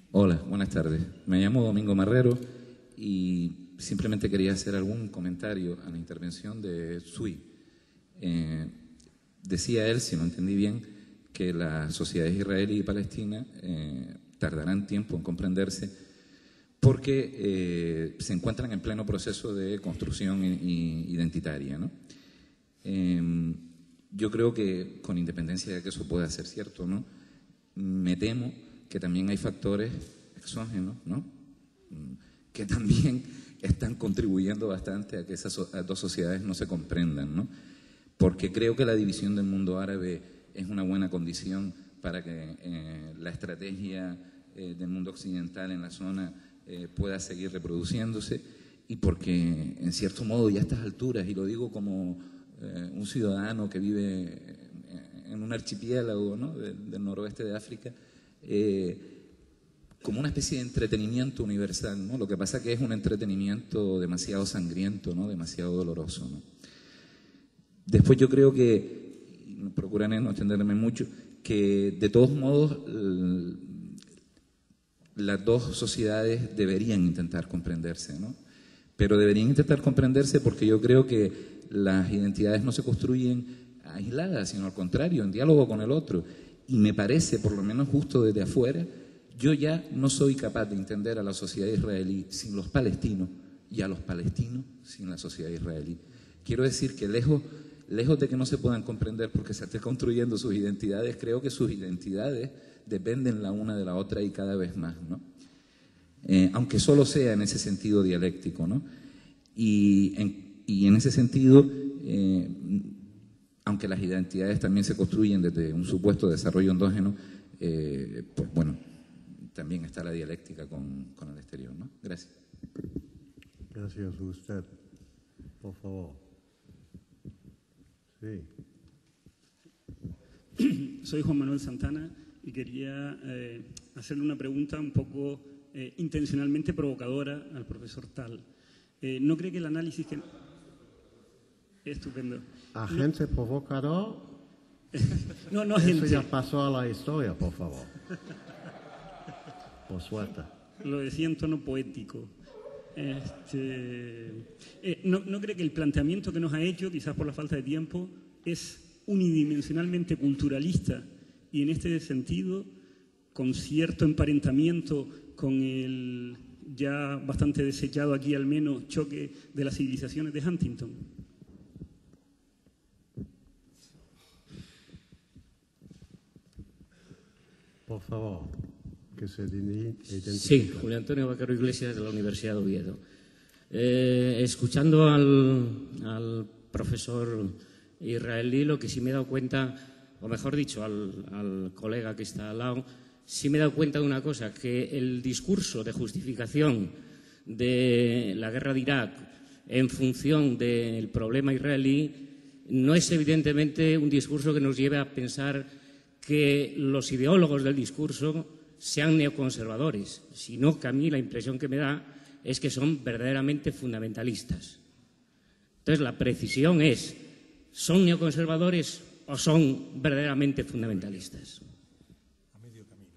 Hola, buenas tardes. Me llamo Domingo Marrero y simplemente quería hacer algún comentario a la intervención de Sui. Decía él, si no entendí bien, que las sociedades israelí y palestina tardarán tiempo en comprenderse porque se encuentran en pleno proceso de construcción identitaria, ¿no? Yo creo que, con independencia de que eso pueda ser cierto, ¿no?, me temo que también hay factores exógenos, ¿no?, que también están contribuyendo bastante a que esas dos sociedades no se comprendan, ¿no? Porque creo que la división del mundo árabe es una buena condición para que la estrategia del mundo occidental en la zona pueda seguir reproduciéndose, y porque, en cierto modo, ya a estas alturas, y lo digo como un ciudadano que vive en un archipiélago, ¿no?, del noroeste de África, como una especie de entretenimiento universal, ¿no? Lo que pasa que es un entretenimiento demasiado sangriento, ¿no?, demasiado doloroso, ¿no? Después yo creo que, procuraré no extenderme mucho, que de todos modos las dos sociedades deberían intentar comprenderse, ¿no? Pero deberían intentar comprenderse porque yo creo que las identidades no se construyen aisladas, sino al contrario, en diálogo con el otro. Y me parece, por lo menos justo desde afuera, yo ya no soy capaz de entender a la sociedad israelí sin los palestinos y a los palestinos sin la sociedad israelí. Quiero decir que lejos de que no se puedan comprender porque se estén construyendo sus identidades, creo que sus identidades dependen la una de la otra y cada vez más, ¿no? Aunque solo sea en ese sentido dialéctico, ¿no? Y en ese sentido, aunque las identidades también se construyen desde un supuesto desarrollo endógeno, pues bueno, también está la dialéctica con el exterior, ¿no? Gracias. Gracias a usted. Por favor. Sí. Soy Juan Manuel Santana y quería hacerle una pregunta un poco intencionalmente provocadora al profesor Tal. ¿No cree que el análisis que... Estupendo. Agente provocador. No, Eso agente. ya pasó a la historia, por favor. Por suerte. Lo decía en tono poético. ¿No cree que el planteamiento que nos ha hecho, quizás por la falta de tiempo, es unidimensionalmente culturalista y en este sentido con cierto emparentamiento con el ya bastante desechado aquí al menos choque de las civilizaciones de Huntington? Por favor, que se identifique. Sí, Julio Antonio Vaquero Iglesias, de la Universidad de Oviedo. Escuchando al profesor israelí, lo que sí me he dado cuenta, o mejor dicho, al colega que está al lado, sí me he dado cuenta de una cosa, que el discurso de justificación de la guerra de Irak en función del problema israelí no es evidentemente un discurso que nos lleve a pensar que los ideólogos del discurso sean neoconservadores, sino que a mí la impresión que me da es que son verdaderamente fundamentalistas. Entonces, la precisión es, ¿son neoconservadores o son verdaderamente fundamentalistas? A medio camino.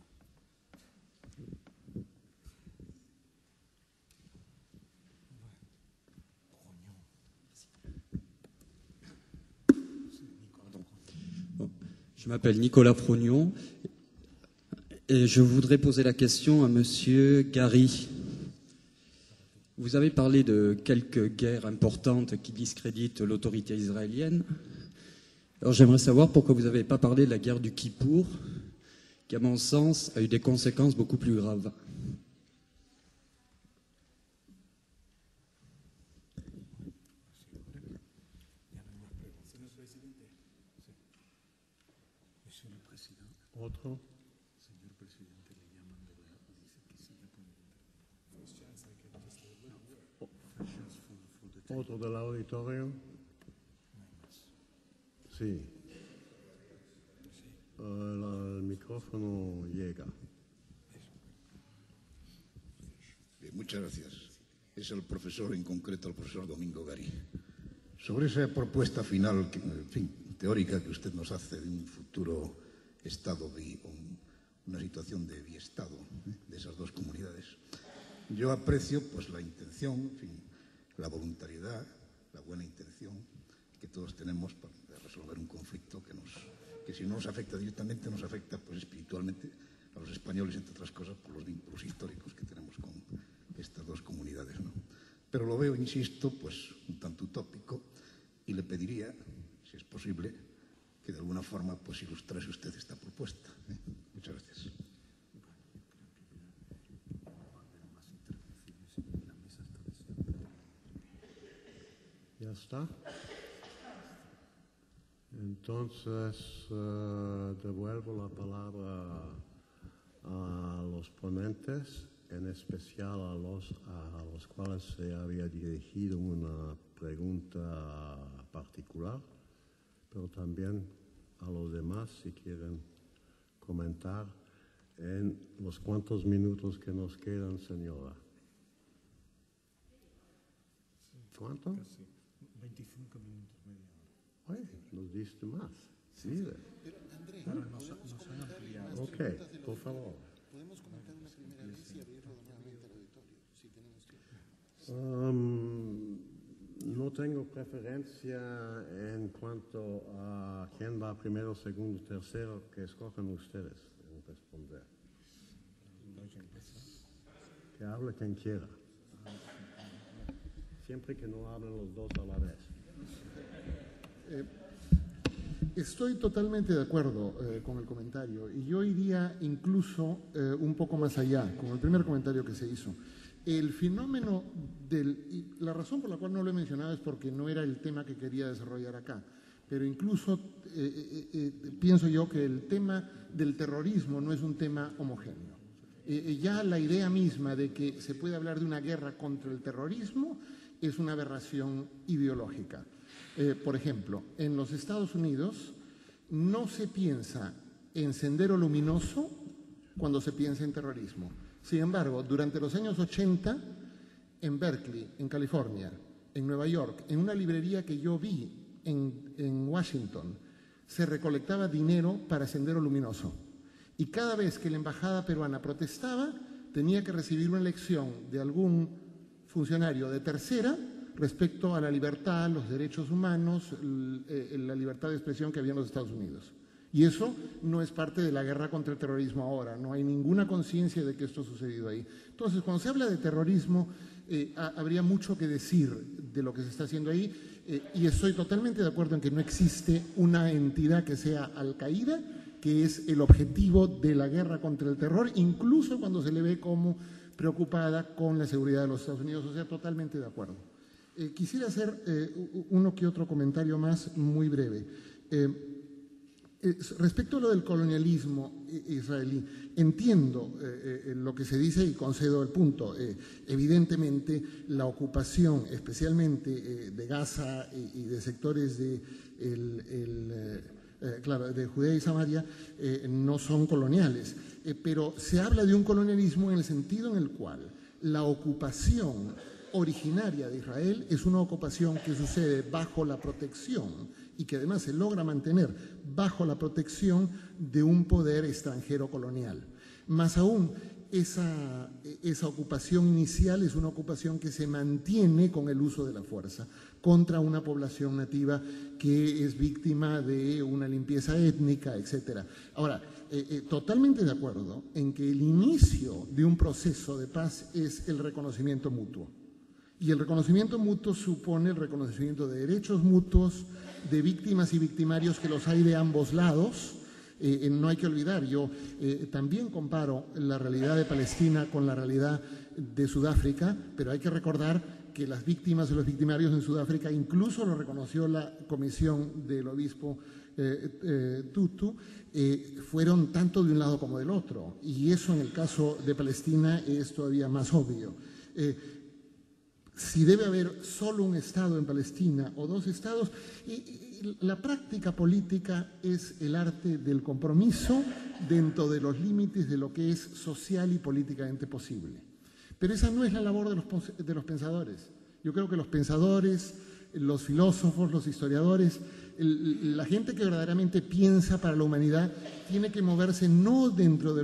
Je m'appelle Nicolas Prognon et je voudrais poser la question à Monsieur Gary. Vous avez parlé de quelques guerres importantes qui discréditent l'autorité israélienne. Alors j'aimerais savoir pourquoi vous n'avez pas parlé de la guerre du Kippour, qui à mon sens a eu des conséquences beaucoup plus graves. Otro. Otro del auditorio. Sí. El micrófono llega. Bien, muchas gracias. Es el profesor, en concreto el profesor Domingo Gary. Sobre esa propuesta final, teórica que usted nos hace de un futuro estado de una situación situación de biestado de esas dos comunidades. Yo aprecio pues la intención, en fin, la voluntariedad, la buena intención que todos tenemos para resolver un conflicto que si no nos afecta directamente, nos afecta pues espiritualmente a los españoles, entre otras cosas, por los vínculos históricos que tenemos con estas dos comunidades, ¿no? Pero lo veo, insisto, pues un tanto utópico, y le pediría, si es posible, que de alguna forma pues ilustrase usted esta propuesta. Muchas gracias. ¿Ya está? Entonces, devuelvo la palabra a los ponentes, en especial a los cuales se había dirigido una pregunta particular, pero también a los demás si quieren comentar en los cuantos minutos que nos quedan, señora. ¿Cuánto? Casi 25 minutos, media hora. Oye, nos diste más. Sí. Pero, André, Claro, nos han ampliado. Ok, por favor. podemos comentar una primera vez y abrirlo nuevamente al auditorio, si tenemos tiempo. No tengo preferencia en cuanto a quién va primero, segundo, tercero, que escojan ustedes en responder. Que hable quien quiera. Siempre que no hablen los dos a la vez. Estoy totalmente de acuerdo con el comentario y yo iría incluso un poco más allá con el primer comentario que se hizo. El fenómeno la razón por la cual no lo he mencionado es porque no era el tema que quería desarrollar acá, pero incluso pienso yo que el tema del terrorismo no es un tema homogéneo. Ya la idea misma de que se puede hablar de una guerra contra el terrorismo es una aberración ideológica. Por ejemplo, en los Estados Unidos no se piensa en Sendero Luminoso cuando se piensa en terrorismo. Sin embargo, durante los años 80, en Berkeley, en California, en Nueva York, en una librería que yo vi en Washington, se recolectaba dinero para Sendero Luminoso. Y cada vez que la embajada peruana protestaba, tenía que recibir una lección de algún funcionario de tercera respecto a la libertad, los derechos humanos, la libertad de expresión que había en los Estados Unidos. Y eso no es parte de la guerra contra el terrorismo ahora, no hay ninguna conciencia de que esto ha sucedido ahí. Entonces, cuando se habla de terrorismo, habría mucho que decir de lo que se está haciendo ahí, y estoy totalmente de acuerdo en que no existe una entidad que sea Al-Qaeda, que es el objetivo de la guerra contra el terror, incluso cuando se le ve como preocupada con la seguridad de los Estados Unidos, o sea, totalmente de acuerdo. Quisiera hacer uno que otro comentario más muy breve. Respecto a lo del colonialismo israelí, entiendo lo que se dice y concedo el punto. Evidentemente, la ocupación, especialmente de Gaza y de sectores de Judea y Samaria, no son coloniales. Pero se habla de un colonialismo en el sentido en el cual la ocupación originaria de Israel es una ocupación que sucede bajo la protección y que además se logra mantener bajo la protección de un poder extranjero colonial. Más aún, esa ocupación inicial es una ocupación que se mantiene con el uso de la fuerza contra una población nativa que es víctima de una limpieza étnica, etc. Ahora, totalmente de acuerdo en que el inicio de un proceso de paz es el reconocimiento mutuo. Y el reconocimiento mutuo supone el reconocimiento de derechos mutuos, de víctimas y victimarios que los hay de ambos lados. No hay que olvidar, yo también comparo la realidad de Palestina con la realidad de Sudáfrica, pero hay que recordar que las víctimas y los victimarios en Sudáfrica incluso lo reconoció la comisión del obispo Tutu, fueron tanto de un lado como del otro. Y eso en el caso de Palestina es todavía más obvio. Si debe haber solo un Estado en Palestina o dos Estados, la práctica política es el arte del compromiso dentro de los límites de lo que es social y políticamente posible. Pero esa no es la labor de los pensadores. Yo creo que los pensadores, los filósofos, los historiadores, la gente que verdaderamente piensa para la humanidad, tiene que moverse no dentro de